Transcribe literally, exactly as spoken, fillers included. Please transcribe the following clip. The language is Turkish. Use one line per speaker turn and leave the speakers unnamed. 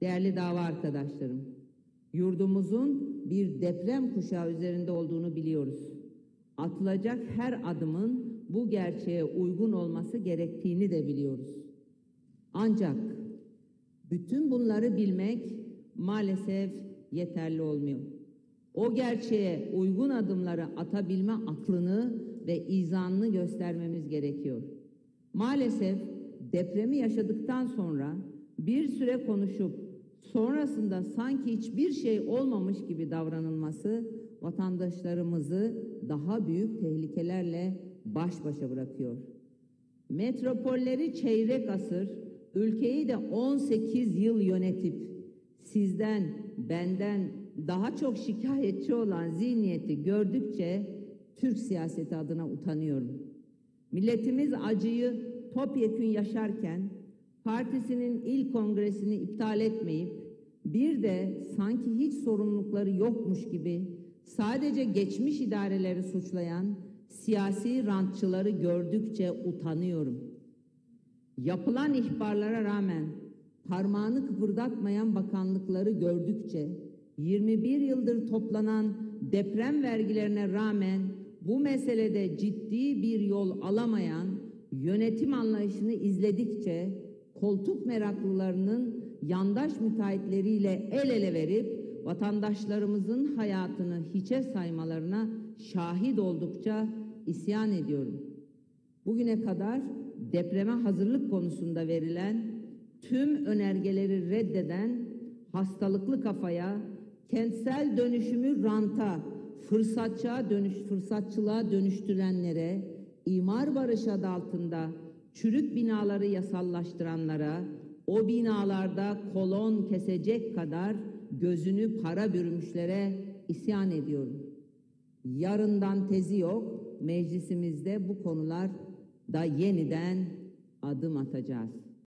Değerli dava arkadaşlarım, yurdumuzun bir deprem kuşağı üzerinde olduğunu biliyoruz. Atılacak her adımın bu gerçeğe uygun olması gerektiğini de biliyoruz. Ancak bütün bunları bilmek maalesef yeterli olmuyor. O gerçeğe uygun adımları atabilme aklını ve izanını göstermemiz gerekiyor. Maalesef depremi yaşadıktan sonra bir süre konuşup sonrasında sanki hiçbir şey olmamış gibi davranılması vatandaşlarımızı daha büyük tehlikelerle baş başa bırakıyor. Metropolleri çeyrek asır, ülkeyi de on sekiz yıl yönetip sizden, benden daha çok şikayetçi olan zihniyeti gördükçe Türk siyaseti adına utanıyorum. Milletimiz acıyı topyekün yaşarken partisinin ilk kongresini iptal etmeyip bir de sanki hiç sorumlulukları yokmuş gibi sadece geçmiş idareleri suçlayan siyasi rantçıları gördükçe utanıyorum. Yapılan ihbarlara rağmen parmağını kıpırdatmayan bakanlıkları gördükçe yirmi bir yıldır toplanan deprem vergilerine rağmen bu meselede ciddi bir yol alamayan yönetim anlayışını izledikçe koltuk meraklılarının yandaş müteahhitleriyle el ele verip vatandaşlarımızın hayatını hiçe saymalarına şahit oldukça isyan ediyorum. Bugüne kadar depreme hazırlık konusunda verilen tüm önergeleri reddeden hastalıklı kafaya, kentsel dönüşümü ranta, fırsatçılığa, dönüş, fırsatçılığa dönüştürenlere, imar barışı adı altında çürük binaları yasallaştıranlara, o binalarda kolon kesecek kadar gözünü para bürümüşlere isyan ediyorum. Yarından tezi yok, meclisimizde bu konular da yeniden adım atacağız.